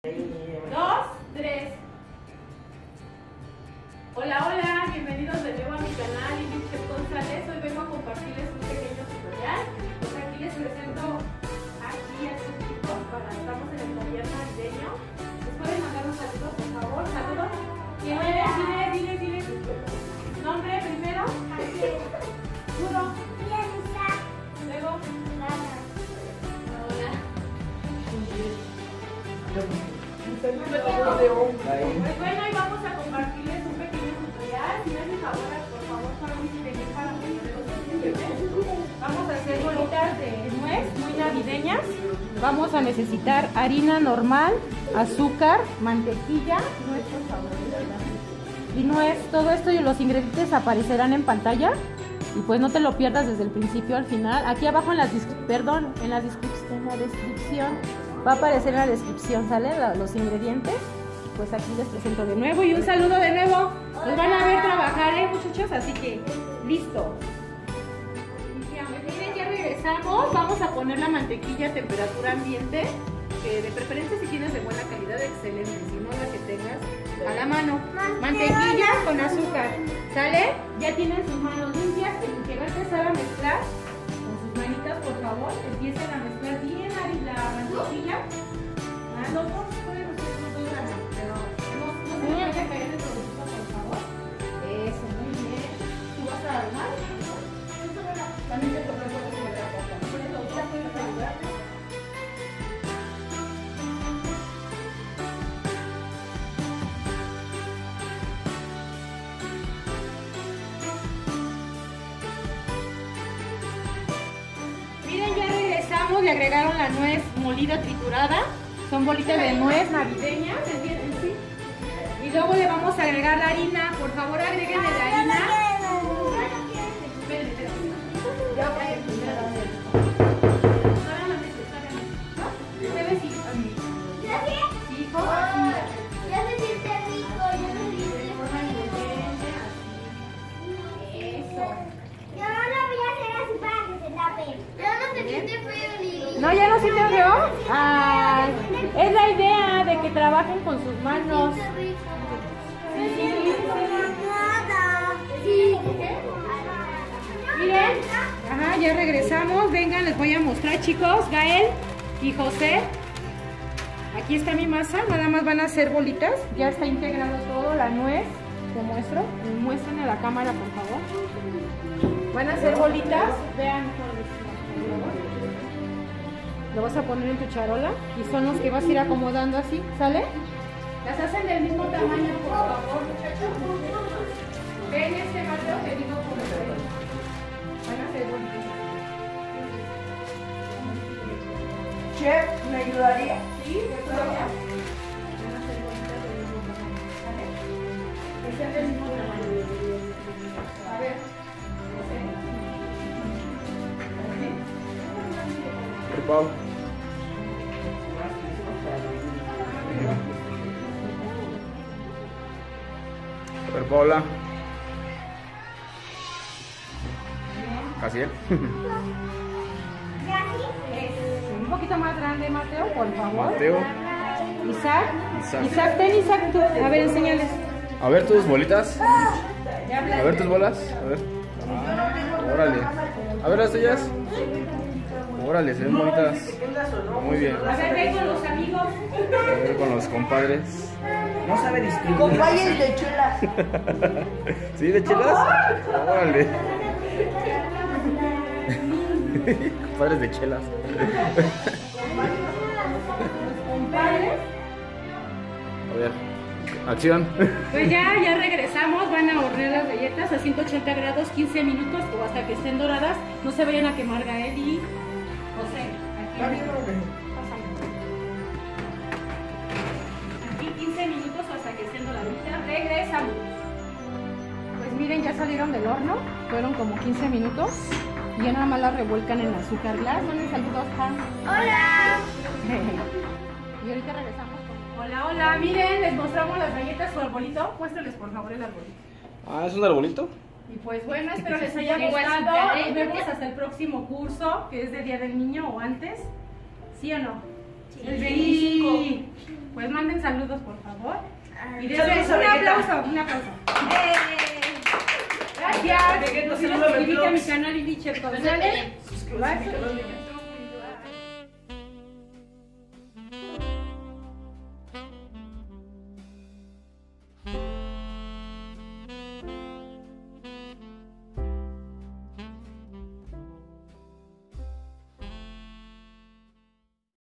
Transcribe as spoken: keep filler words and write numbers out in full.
Dos, tres. Hola, hola, bienvenidos de nuevo a mi canal, Ingrid Chef González. Hoy vengo a compartirles un pequeño tutorial. Pues aquí les presento aquí a estos chicos para estamos en el taller navideño. ¿Les pueden mandar un saludo, por favor? Saludos. ¿Quién eres? Dile, dile, dile. Nombre primero. Puro. Luego. Hola. Pues bueno, hoy vamos a compartirles un pequeño tutorial. Si me hacen favor, por favor, para mis pequeños para vamos a hacer bolitas de nuez muy navideñas. Vamos a necesitar harina normal, azúcar, mantequilla, nuez por favor, y nuez. Todo esto y los ingredientes aparecerán en pantalla. Y pues no te lo pierdas desde el principio al final. Aquí abajo en la, perdón, en la, en la descripción va a aparecer en la descripción, ¿sale? Los ingredientes. Pues aquí les presento de nuevo y un saludo de nuevo. Los van a ver trabajar, ¿eh, muchachos? Así que, listo. Miren, ya regresamos. Vamos a poner la mantequilla a temperatura ambiente. Que de preferencia si tienes de buena calidad, excelente. Si no, la que tengas a la mano. Mantequilla con azúcar, ¿sale? Ya tienen sus manos limpias. El que va a empezar a mezclar con sus manitas, por favor, empiecen a mezclar bien la mantequilla. Ah, los dos pueden hacer los dos ganas, pero no, no se vaya a caer el producto, por favor. Eso, muy bien. ¿Tú vas a armar? También te toca con la boca. ¿Por eso ya puedes ayudarte? Le agregaron la nuez molida triturada, son bolitas de nuez navideñas, ¿entienden? ¿Sí? Y luego le vamos a agregar la harina, por favor agréguenle la harina. ¿Ustedes sí? Hijo, así. Ya se siente rico, ya se siente Eso. Yo no lo voy a hacer así para que se tape. Ya no se siente frío, Lili. ¿No, ya no sienten frío? Ah, es la idea de que trabajen con sus manos. Se siente rico. Sí, sí, Sí. miren, ajá, ya regresamos. Vengan, les voy a mostrar, chicos. Gael y José. Aquí está mi masa, nada más van a hacer bolitas. Ya está integrado todo, la nuez. Te muestro, muestren a la cámara, por favor. Van a hacer bolitas. Vean, lo vas a poner en tu charola y son los que vas a ir acomodando así, ¿sale? Las hacen del mismo tamaño, por favor, muchachos. Ven este Mateo que digo por ustedes. Van a hacer bolitas. Chef, ¿me ayudaría? Sí, de acuerdo. Van a hacer bolitas del mismo tamaño, ¿sale? Es del mismo tamaño. A ver. Pau. A ver, Paula. Casi, ¿eh? Un poquito más grande, Mateo, por favor. Mateo. Isaac. Isaac. Isaac, ten Isaac tú. A ver, enséñales. A ver tus bolitas. Ya A hablaste. ver tus bolas. A ver. Ah, órale. A ver las tuyas. Órale, se ven bonitas. Muy bien. A ver, ven con los amigos. A ver con los compadres. No sabe distinguir. Compañeros de chelas. ¿Sí, de chelas? Órale. Compadres de chelas. Compadres. A ver, acción. Pues ya, ya regresamos. Van a hornear las galletas a ciento ochenta grados, quince minutos o hasta que estén doradas. No se vayan a quemar, Gael y José. Aquí. Aquí quince minutos hasta que estén doraditas. Regresamos. Pues miren, ya salieron del horno. Fueron como quince minutos. Y ya nada más las revuelcan en azúcar glass. Manden saludos, Han. Hola. Y ahorita regresamos con... Hola, hola. Miren, les mostramos las galletas su arbolito. Muéstrales, por favor, el arbolito. Ah, ¿es un arbolito? Y pues bueno, espero les haya gustado. Nos vemos hasta el próximo curso, que es de Día del Niño o antes. ¿Sí o no? Sí. El veinticinco. Pues manden saludos, por favor. Y Saludos denles a un Vegeta. aplauso, un aplauso. Gracias. Vegeta, No saludos a suscríbete a mi Vegeta. canal y Chef González. Suscríbete a mi canal, niñas.